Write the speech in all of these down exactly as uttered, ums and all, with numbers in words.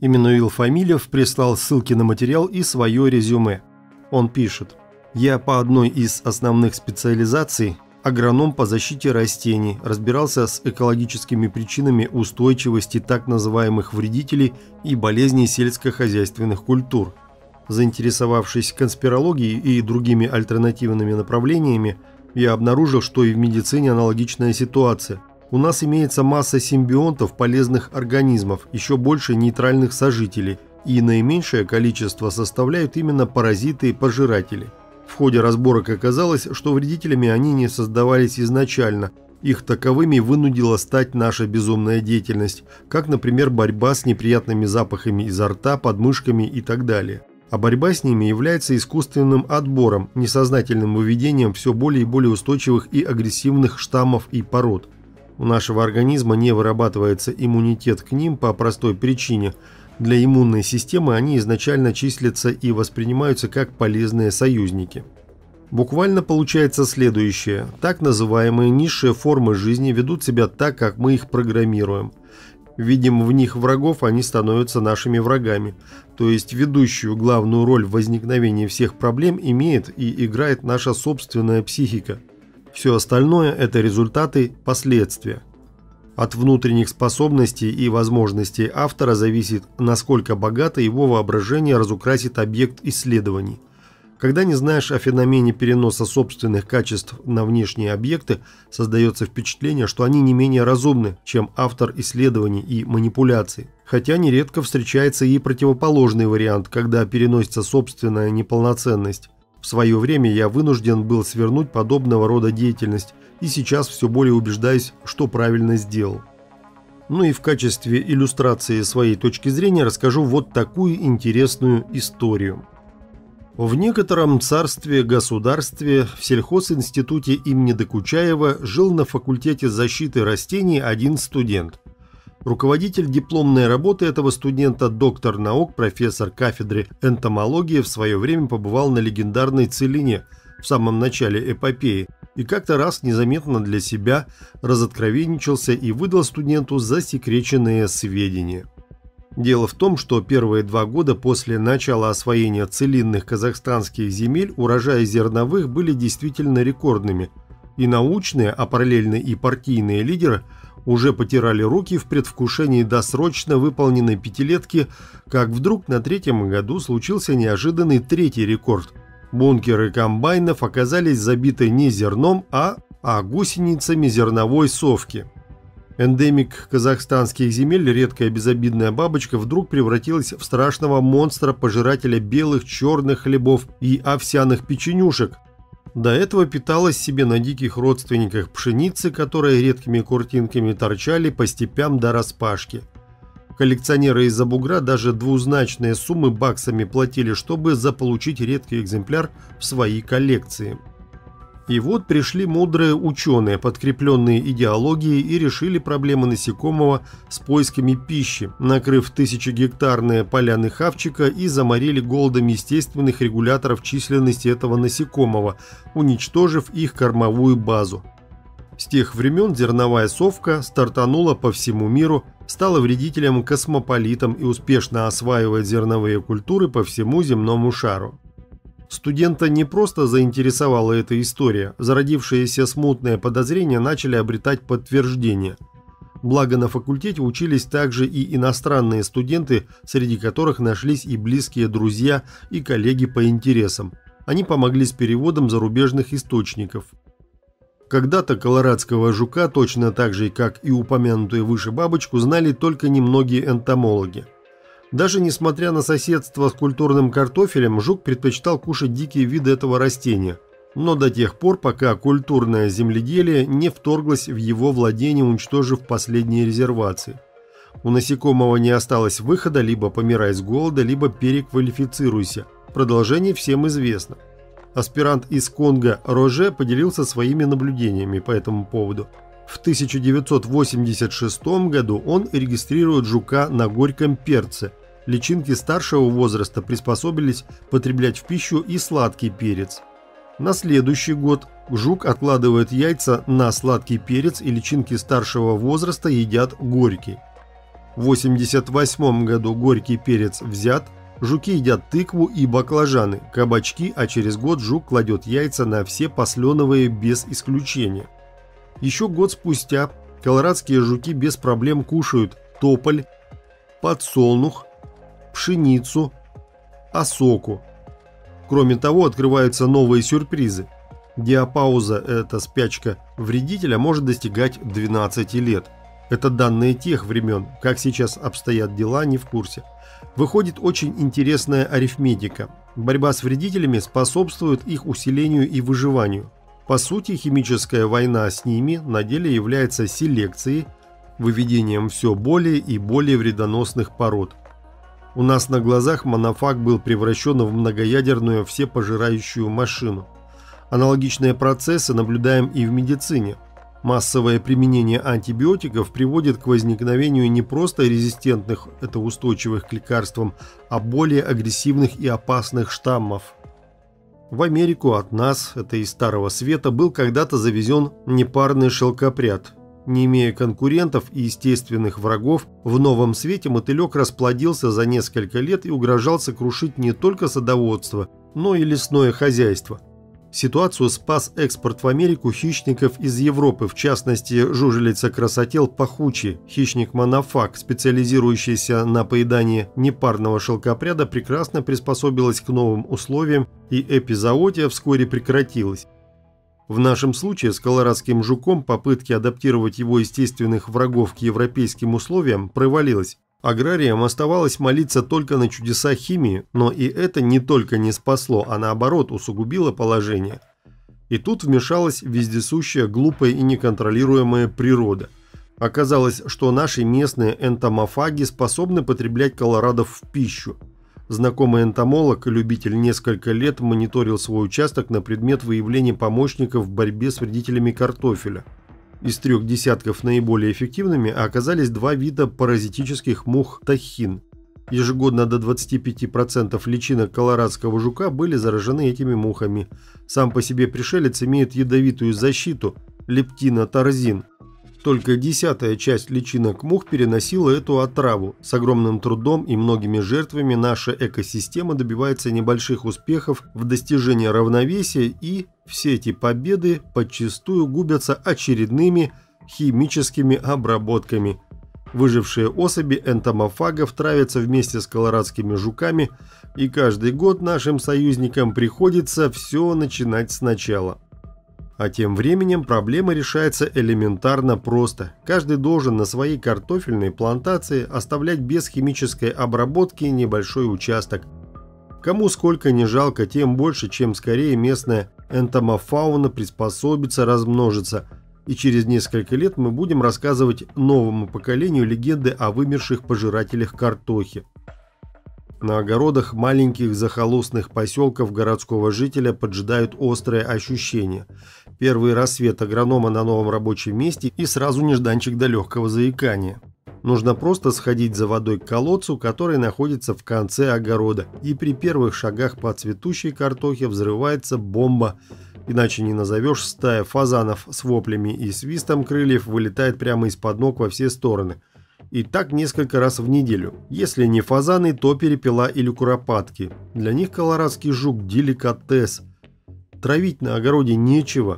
Эммануил Фамильев прислал ссылки на материал и свое резюме. Он пишет: «Я по одной из основных специализаций, агроном по защите растений, разбирался с экологическими причинами устойчивости так называемых вредителей и болезней сельскохозяйственных культур. Заинтересовавшись конспирологией и другими альтернативными направлениями, я обнаружил, что и в медицине аналогичная ситуация. У нас имеется масса симбионтов полезных организмов, еще больше нейтральных сожителей, и наименьшее количество составляют именно паразиты и пожиратели. В ходе разборок оказалось, что вредителями они не создавались изначально, их таковыми вынудила стать наша безумная деятельность, как, например, борьба с неприятными запахами изо рта, подмышками и так далее. А борьба с ними является искусственным отбором, несознательным выведением все более и более устойчивых и агрессивных штаммов и пород. У нашего организма не вырабатывается иммунитет к ним по простой причине. Для иммунной системы они изначально числятся и воспринимаются как полезные союзники. Буквально получается следующее. Так называемые низшие формы жизни ведут себя так, как мы их программируем. Видим в них врагов, они становятся нашими врагами. То есть ведущую главную роль в возникновении всех проблем имеет и играет наша собственная психика. Все остальное – это результаты, последствия. От внутренних способностей и возможностей автора зависит, насколько богато его воображение разукрасит объект исследований. Когда не знаешь о феномене переноса собственных качеств на внешние объекты, создается впечатление, что они не менее разумны, чем автор исследований и манипуляций. Хотя нередко встречается и противоположный вариант, когда переносится собственная неполноценность. В свое время я вынужден был свернуть подобного рода деятельность, и сейчас все более убеждаюсь, что правильно сделал. Ну и в качестве иллюстрации своей точки зрения расскажу вот такую интересную историю. В некотором царстве-государстве в сельхозинституте имени Докучаева жил на факультете защиты растений один студент. Руководитель дипломной работы этого студента, доктор наук, профессор кафедры энтомологии, в свое время побывал на легендарной Целине в самом начале эпопеи и как-то раз незаметно для себя разоткровенничался и выдал студенту засекреченные сведения. Дело в том, что первые два года после начала освоения целинных казахстанских земель урожаи зерновых были действительно рекордными, и научные, а параллельно и партийные лидеры уже потирали руки в предвкушении досрочно выполненной пятилетки, как вдруг на третьем году случился неожиданный третий рекорд. Бункеры комбайнов оказались забиты не зерном, а, а гусеницами зерновой совки. Эндемик казахстанских земель, редкая безобидная бабочка, вдруг превратилась в страшного монстра-пожирателя белых, черных хлебов и овсяных печенюшек. До этого питалась себе на диких родственниках пшеницы, которые редкими куртинками торчали по степям до распашки. Коллекционеры из-за бугра даже двузначные суммы баксами платили, чтобы заполучить редкий экземпляр в свои коллекции. И вот пришли мудрые ученые, подкрепленные идеологией, и решили проблемы насекомого с поисками пищи, накрыв тысячегектарные поляны хавчика и заморили голодом естественных регуляторов численности этого насекомого, уничтожив их кормовую базу. С тех времен зерновая совка стартанула по всему миру, стала вредителем-космополитом и успешно осваивает зерновые культуры по всему земному шару. Студента не просто заинтересовала эта история, зародившиеся смутные подозрения начали обретать подтверждение. Благо на факультете учились также и иностранные студенты, среди которых нашлись и близкие друзья, и коллеги по интересам. Они помогли с переводом зарубежных источников. Когда-то колорадского жука, точно так же, как и упомянутую выше бабочку, знали только немногие энтомологи. Даже несмотря на соседство с культурным картофелем, жук предпочитал кушать дикие виды этого растения, но до тех пор, пока культурное земледелие не вторглось в его владение, уничтожив последние резервации. У насекомого не осталось выхода: либо помирай с голода, либо переквалифицируйся. Продолжение всем известно. Аспирант из Конго Роже поделился своими наблюдениями по этому поводу. В тысяча девятьсот восемьдесят шестом году он регистрирует жука на горьком перце. Личинки старшего возраста приспособились потреблять в пищу и сладкий перец. На следующий год жук откладывает яйца на сладкий перец, и личинки старшего возраста едят горький. В восемьдесят восьмом году горький перец взят, жуки едят тыкву и баклажаны, кабачки, а через год жук кладет яйца на все посленовые без исключения. Еще год спустя колорадские жуки без проблем кушают тополь, подсолнух, пшеницу, осоку. Кроме того, открываются новые сюрпризы. Диапауза, эта спячка вредителя, может достигать двенадцати лет. Это данные тех времен, как сейчас обстоят дела, не в курсе. Выходит очень интересная арифметика. Борьба с вредителями способствует их усилению и выживанию. По сути, химическая война с ними на деле является селекцией, выведением все более и более вредоносных пород. У нас на глазах монофаг был превращен в многоядерную всепожирающую машину. Аналогичные процессы наблюдаем и в медицине. Массовое применение антибиотиков приводит к возникновению не просто резистентных, это устойчивых к лекарствам, а более агрессивных и опасных штаммов. В Америку от нас, это из Старого Света, был когда-то завезен непарный шелкопряд. Не имея конкурентов и естественных врагов, в Новом Свете мотылек расплодился за несколько лет и угрожал сокрушить не только садоводство, но и лесное хозяйство. Ситуацию спас экспорт в Америку хищников из Европы, в частности, жужелица-красотел пахучий, хищник монофаг, специализирующийся на поедании непарного шелкопряда, прекрасно приспособилась к новым условиям, и эпизоотия вскоре прекратилась. В нашем случае с колорадским жуком попытки адаптировать его естественных врагов к европейским условиям провалилась. Аграриям оставалось молиться только на чудеса химии, но и это не только не спасло, а наоборот усугубило положение. И тут вмешалась вездесущая, глупая и неконтролируемая природа. Оказалось, что наши местные энтомофаги способны потреблять колорадов в пищу. Знакомый энтомолог, любитель, несколько лет мониторил свой участок на предмет выявления помощников в борьбе с вредителями картофеля. Из трех десятков наиболее эффективными оказались два вида паразитических мух тахин. Ежегодно до двадцати пяти процентов личинок колорадского жука были заражены этими мухами. Сам по себе пришелец имеет ядовитую защиту – лептиноторзин. Только десятая часть личинок мух переносила эту отраву. С огромным трудом и многими жертвами наша экосистема добивается небольших успехов в достижении равновесия, и все эти победы подчастую губятся очередными химическими обработками. Выжившие особи энтомофагов травятся вместе с колорадскими жуками, и каждый год нашим союзникам приходится все начинать сначала. А тем временем проблема решается элементарно просто. Каждый должен на своей картофельной плантации оставлять без химической обработки небольшой участок. Кому сколько не жалко, тем больше, чем скорее местная энтомофауна приспособится, размножится. И через несколько лет мы будем рассказывать новому поколению легенды о вымерших пожирателях картохи. На огородах маленьких захолустных поселков городского жителя поджидают острые ощущения. Первый рассвет агронома на новом рабочем месте и сразу нежданчик до легкого заикания. Нужно просто сходить за водой к колодцу, который находится в конце огорода, и при первых шагах по цветущей картохе взрывается бомба. Иначе не назовешь, стая фазанов с воплями и свистом крыльев вылетает прямо из-под ног во все стороны. И так несколько раз в неделю. Если не фазаны, то перепела или куропатки. Для них колорадский жук – деликатес. Травить на огороде нечего.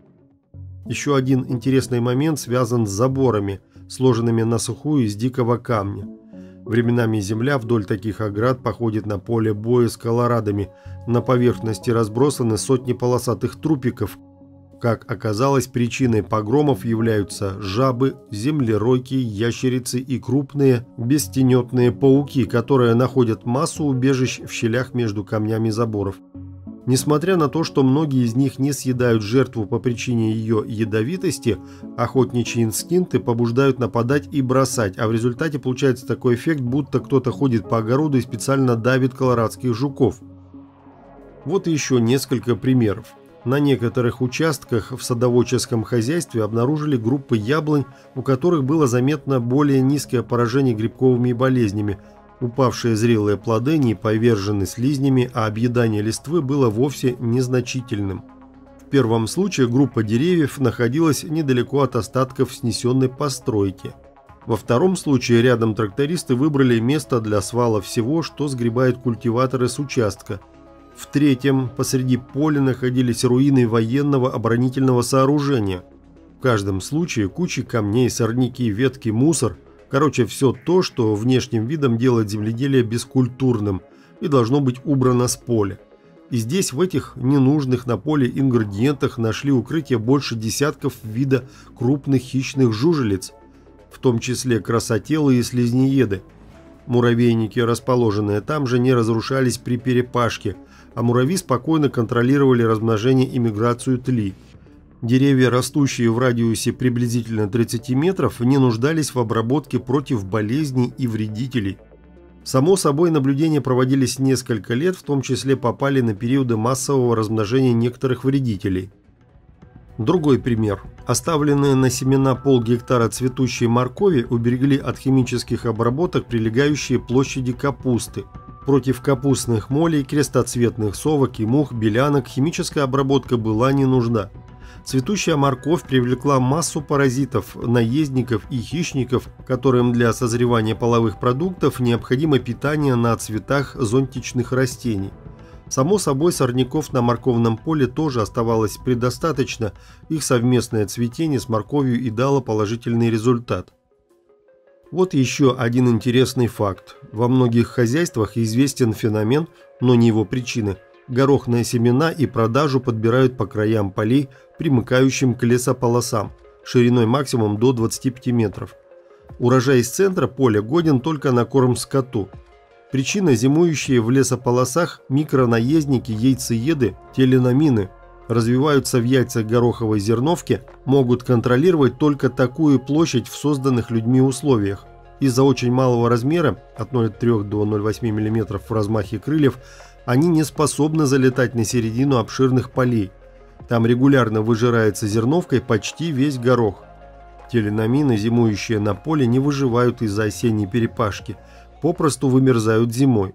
Еще один интересный момент связан с заборами, сложенными на сухую из дикого камня. Временами земля вдоль таких оград походит на поле боя с колорадами. На поверхности разбросаны сотни полосатых трупиков. Как оказалось, причиной погромов являются жабы, землеройки, ящерицы и крупные бестенетные пауки, которые находят массу убежищ в щелях между камнями заборов. Несмотря на то, что многие из них не съедают жертву по причине ее ядовитости, охотничьи инстинкты побуждают нападать и бросать, а в результате получается такой эффект, будто кто-то ходит по огороду и специально давит колорадских жуков. Вот еще несколько примеров. На некоторых участках в садоводческом хозяйстве обнаружили группы яблонь, у которых было заметно более низкое поражение грибковыми болезнями. Упавшие зрелые плоды не повержены слизнями, а объедание листвы было вовсе незначительным. В первом случае группа деревьев находилась недалеко от остатков снесенной постройки. Во втором случае рядом трактористы выбрали место для свала всего, что сгребают культиваторы с участка. В третьем посреди поля находились руины военного оборонительного сооружения. В каждом случае кучи камней, сорняки, ветки, мусор, короче, все то, что внешним видом делает земледелие бескультурным и должно быть убрано с поля. И здесь, в этих ненужных на поле ингредиентах, нашли укрытие больше десятков вида крупных хищных жужелиц, в том числе красотелы и слизнееды. Муравейники, расположенные там же, не разрушались при перепашке, а муравьи спокойно контролировали размножение и миграцию тли. Деревья, растущие в радиусе приблизительно тридцати метров, не нуждались в обработке против болезней и вредителей. Само собой, наблюдения проводились несколько лет, в том числе попали на периоды массового размножения некоторых вредителей. Другой пример. Оставленные на семена полгектара цветущей моркови уберегли от химических обработок прилегающие площади капусты. Против капустных молей, крестоцветных совок и мух, белянок химическая обработка была не нужна. Цветущая морковь привлекла массу паразитов, наездников и хищников, которым для созревания половых продуктов необходимо питание на цветах зонтичных растений. Само собой, сорняков на морковном поле тоже оставалось предостаточно, их совместное цветение с морковью и дало положительный результат. Вот еще один интересный факт. Во многих хозяйствах известен феномен, но не его причины. Горохные семена и продажу подбирают по краям полей, примыкающим к лесополосам, шириной максимум до двадцати пяти метров. Урожай из центра поля годен только на корм скоту. Причина – зимующие в лесополосах микронаездники, яйцееды, теленомины, развиваются в яйцах гороховой зерновки, могут контролировать только такую площадь в созданных людьми условиях. Из-за очень малого размера, от ноль целых трёх десятых до ноль целых восьми десятых миллиметра в размахе крыльев, они не способны залетать на середину обширных полей. Там регулярно выжирается зерновкой почти весь горох. Теленомины, зимующие на поле, не выживают из-за осенней перепашки, попросту вымерзают зимой.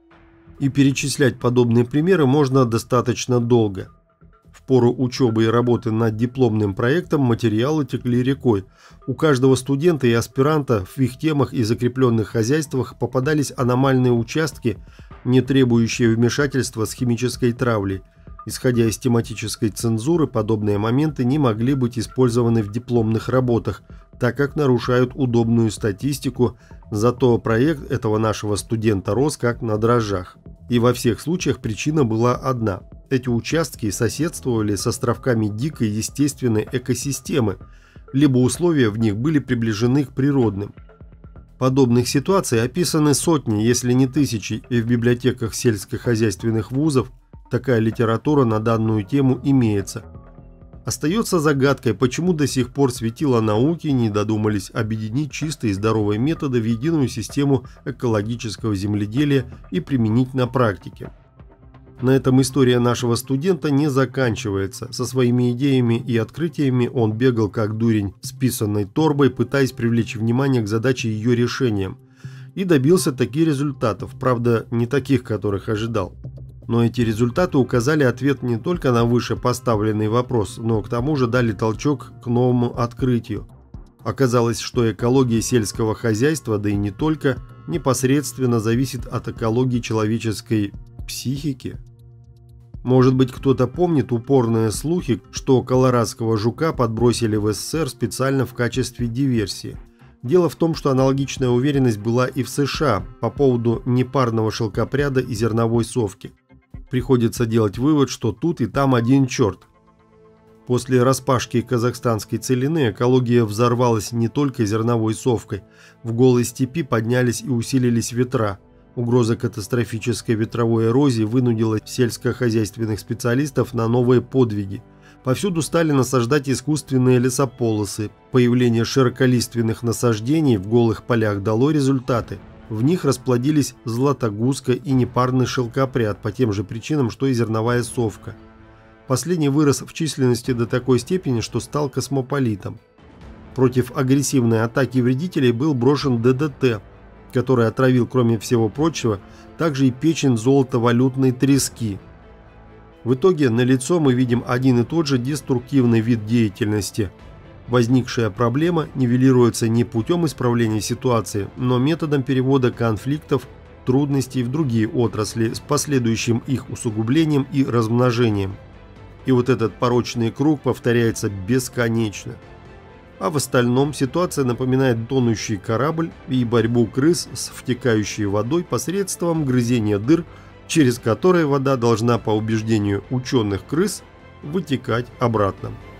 И перечислять подобные примеры можно достаточно долго. В пору учебы и работы над дипломным проектом материалы текли рекой. У каждого студента и аспиранта в их темах и закрепленных хозяйствах попадались аномальные участки, не требующие вмешательства с химической травлей. Исходя из тематической цензуры, подобные моменты не могли быть использованы в дипломных работах, так как нарушают удобную статистику, зато проект этого нашего студента рос как на дрожжах. И во всех случаях причина была одна. Эти участки соседствовали с островками дикой естественной экосистемы, либо условия в них были приближены к природным. Подобных ситуаций описаны сотни, если не тысячи, и в библиотеках сельскохозяйственных вузов такая литература на данную тему имеется. Остается загадкой, почему до сих пор светила науки не додумались объединить чистые и здоровые методы в единую систему экологического земледелия и применить на практике. На этом история нашего студента не заканчивается. Со своими идеями и открытиями он бегал как дурень с писаной торбой, пытаясь привлечь внимание к задаче ее решением. И добился таких результатов, правда, не таких, которых ожидал. Но эти результаты указали ответ не только на выше поставленный вопрос, но к тому же дали толчок к новому открытию. Оказалось, что экология сельского хозяйства, да и не только, непосредственно зависит от экологии человеческой психики. Может быть, кто-то помнит упорные слухи, что колорадского жука подбросили в СССР специально в качестве диверсии. Дело в том, что аналогичная уверенность была и в США по поводу непарного шелкопряда и зерновой совки. Приходится делать вывод, что тут и там один черт. После распашки казахстанской целины экология взорвалась не только зерновой совкой. В голой степи поднялись и усилились ветра. Угроза катастрофической ветровой эрозии вынудила сельскохозяйственных специалистов на новые подвиги. Повсюду стали насаждать искусственные лесополосы. Появление широколиственных насаждений в голых полях дало результаты. В них расплодились златогузка и непарный шелкопряд по тем же причинам, что и зерновая совка. Последний вырос в численности до такой степени, что стал космополитом. Против агрессивной атаки вредителей был брошен ДДТ, который отравил, кроме всего прочего, также и печень золотовалютной трески. В итоге налицо мы видим один и тот же деструктивный вид деятельности. Возникшая проблема нивелируется не путем исправления ситуации, но методом перевода конфликтов, трудностей в другие отрасли с последующим их усугублением и размножением. И вот этот порочный круг повторяется бесконечно. А в остальном ситуация напоминает тонущий корабль и борьбу крыс с втекающей водой посредством грызения дыр, через которые вода должна, по убеждению ученых крыс, вытекать обратно.